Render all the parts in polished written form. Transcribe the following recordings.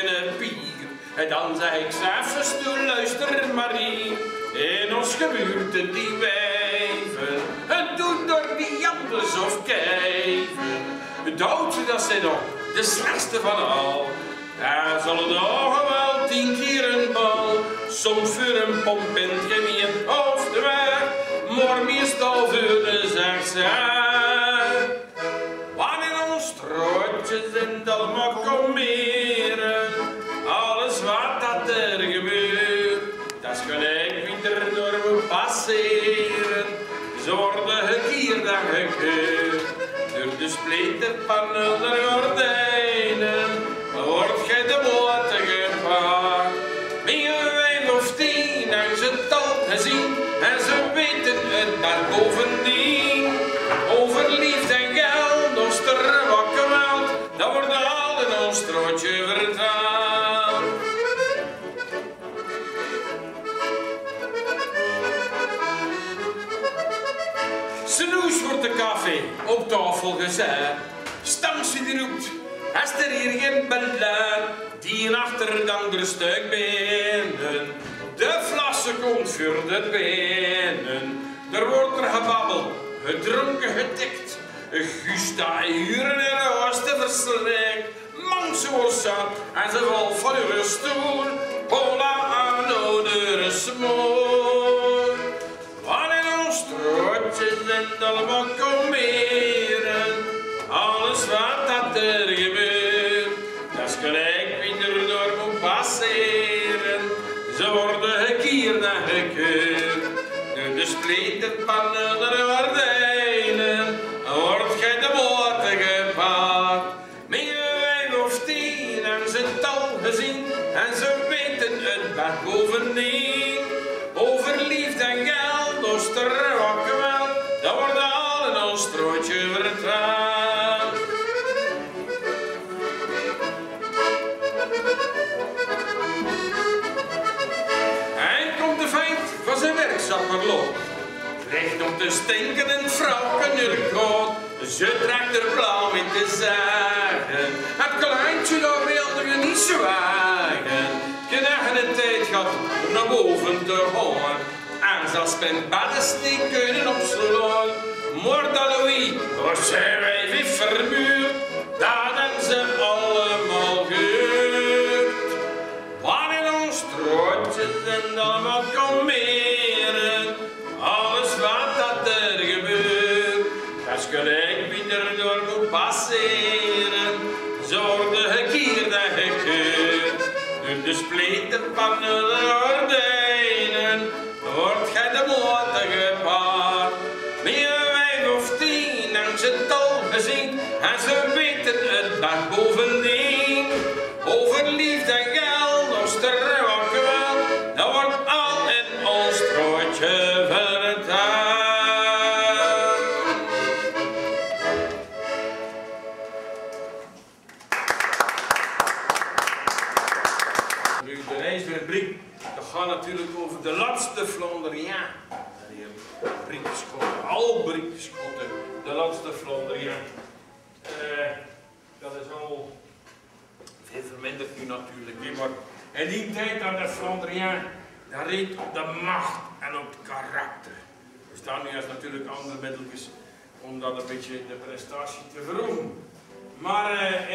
geen pier. En dan zeg ik s'avonds toe, luister Marie, in ons gebuurte die wijven, het doet door die anders of kijven. De oudste, dat zijn nog de slechtste van al. Daar zullen de ogen wel 10 keer een bal, soms voor een pomp in het gemeen of de weg, maar meestal voor de zachtzaar. Wanneer ons strootjes in het allemaal kommeren, alles wat dat er gebeurt, dat is gelijk weer door me passeren. Ze worden gekierd en gekeurd, door de splinterpannen der gordijnen, wordt gij de boten gepakt. Meer wijn of 10 en ze het al gezien, en ze weten het maar bovendien. Over liefde en geld, ons ter wat geweld, dat wordt al in ons strootje vertaald. Snoes wordt de koffie op tafel gezet. Stamsie die roept, als er hier geen belaat, die achter de andere stuk binnen. De flassen komt voor de benen. Er wordt er gebabbeld, gedronken, getikt. Gusta uren en de oosten verslikt. Man ze wordt zat en ze valt van uw stoel. Pola aan oudere smoor. Wanneer ons strootjes en allemaal kommeren, alles wat dat er gebeurt, dat is gelijk weer door moet passeren. Ze worden gekierd en gekeurd, door de splinterpannen der gordijnen, wordt gij de boten gepakt. Meer wijn of 10 en ze het al gezien, en ze weten het best bovendien. Over liefde en geld, ons ter wat geweld, dat wordt al in ons strootje vertaald. En komt de vijand van zijn werkzakkerloop, ligt op de stinkende vrouwenurkoot. Ze trekt er blauw in te zagen. Het kleintje dat wilde je niet zwagen. Krijgen de tijd gehad om naar boven te horen. En zelfs met baddes niet kunnen opslaan. Mordaloï, door zijn wijf vermuurd, dat hebben ze allemaal gehoord. Wanneer ons strootjes en allemaal kommeren, alles wat dat er gebeurt, dat is gelijk weer door moet passeren. Ze worden gekierd en gekeurd, door de splinterpannen der gordijnen, wordt gij de boten gepakt. Meer wijn of 10 en ze het al gezien, en ze weten het best bovendien. Over liefde en geld, ons ter wat geweld, dat wordt al in ons strootje vertaald. Nu, de ijsrubriek, dat gaat natuurlijk over de laatste Flandriaan. Briekjeschotten, al briekjeschotten, de laatste Flandriaan. Dat is al veel verminderd nu natuurlijk, maar in die tijd aan de Flandriaan, dat reed op de macht en op het karakter. Er staan nu natuurlijk andere middeltjes om dat een beetje de prestatie te verhogen. Maar in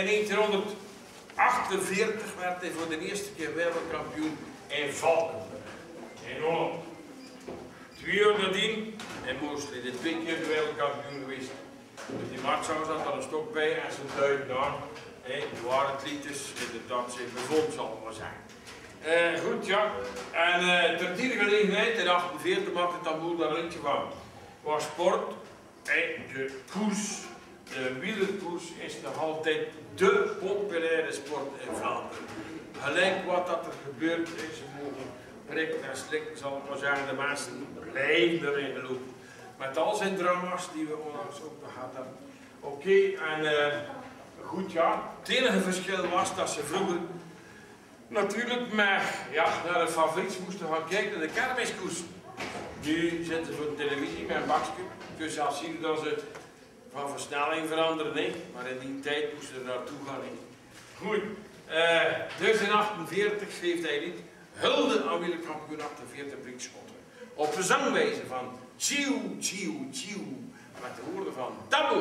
1948 werd hij voor de eerste keer wereldkampioen in Valkenburg, in Holland. 2 jaar nadien, en Moostley, de 2 keer de wereldkampioen geweest. Met die Matsau zat er een stok bij en zijn duim aan. De waren het liedjes, inderdaad, ze bevond zal het maar zijn. Goed, ja. En ter die gelegenheid, in 1948, maakte het Tamboer daar een liedje van. Qua sport, de koers, de wielerkoers is nog altijd de populaire sport in Vlaanderen. Gelijk wat dat er gebeurt, ze mogen prikken en slikken, zal ik maar zeggen, de mensen blijven erin gelopen. Met al zijn drama's die we onlangs ook gehad hebben. Oké, en goed ja, het enige verschil was dat ze vroeger natuurlijk naar de favoriets moesten gaan kijken naar de kermiskoers. Nu zitten ze voor de televisie met een bakje, dus zelfs zien dat ze van versnelling veranderen, nee. Maar in die tijd moesten ze naartoe gaan. Nee. Goed, Dus in 1948 schreef hij lied Hulde aan wereldkampioen 48 Briekschotten. Op de zangwijze van Tjiu, Tjiu, Tjiu. Met de woorden van Taboe.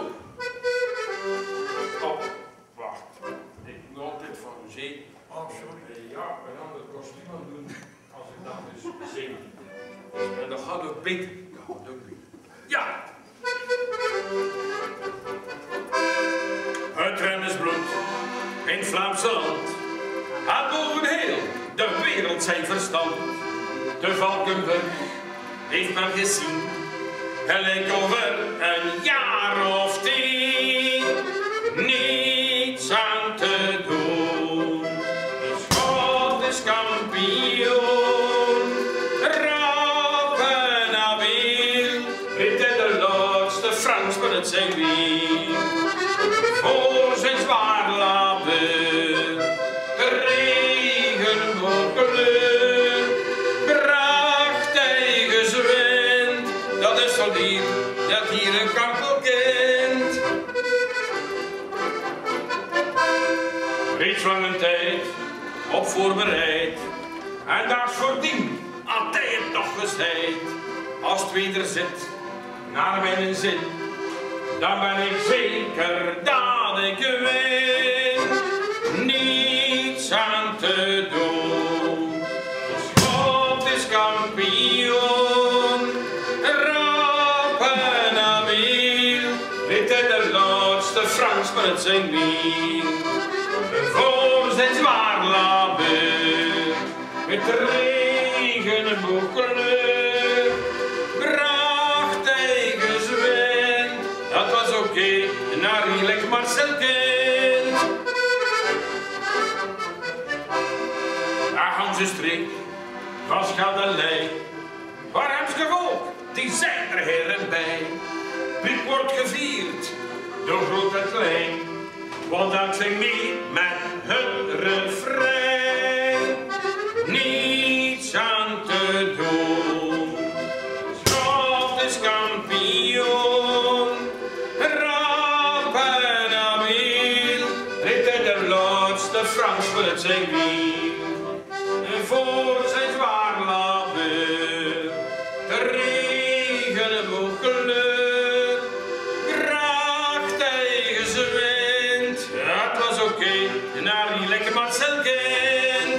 Oh, wacht. Ik moet altijd van zee. Oh, sorry. Ja, een ander kostuum aan doen als ik dan dus zing. En dat gaat ook beter. Ja! Het rennersbloed in het Vlaamse land had boven heel de wereld zijn verstand. De Valkenburg heeft men gezien, gelijk over een jaar of 10. Niets aan te doen, God is kampioen. Rappenabiel, riep hij de laatste Fransman het zijn wiel. Voor zijn zwaar labeur, de regenboogkleur, bracht hij gezwind. Dat is zo diep, dat hier een kartelkind. Reeds lange tijd op voorbereid, en daags voordien had hij het nog gezeid. Als het weer zit, naar mijn zin, dan ben ik zeker dat ik win. Niets aan te doen, God is kampioen. Rappenabiel, riep hij de laatste Fransman het zijn wiel. Voor zijn zwaar labeur, met regenboogkleur, bracht hij gezwind. Dat was oké, naar Rielek Marcelkind. Onze streek was gadelij, waar Hemske volk, die zijn er heren bij. Piek wordt gevierd, door groot en klein, want dat zing mee met het refrein. Niets aan te doen, God is kampioen. Rappenabiel, riep hij de laatste Fransman het zijn wiel. Voor zijn zwaar labeur, de regenboogkleur, bracht hij gezwind. Het was oké, naar die lekker Marcelkind.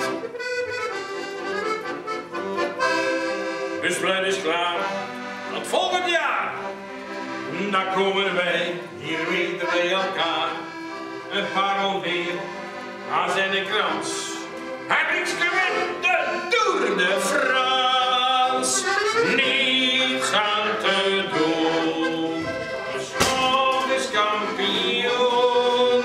Dus blijf is klaar, tot volgend jaar. Dan komen wij hier weer bij elkaar. Een paar alweer aan zijn krans. Heb ik gewend de Tour de France. Niets aan te doen, God is kampioen.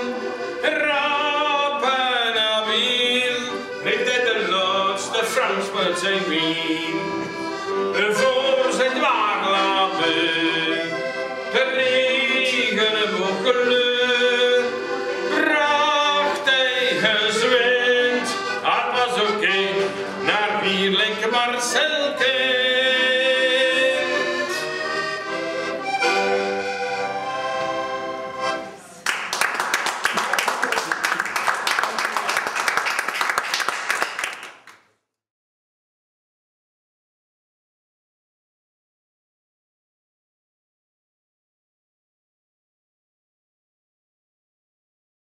Rappenabiel, riep hij de laatste Fransman het zijn wiel. Voor zijn zwaar labeur, de regenboogkleur, bracht hij gezwind. Het was oké, naar Rielek Marcelkind.